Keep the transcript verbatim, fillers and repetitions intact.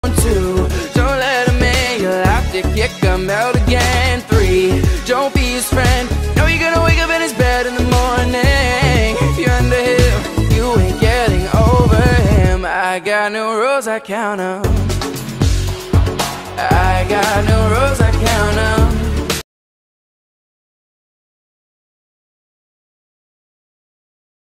Two, don't let him in, you'll have to kick him out again. Three, don't be his friend. No, you're gonna wake up in his bed in the morning. If you're under him, you ain't getting over him. I got no rules, I count 'em. I got no rules, I count 'em.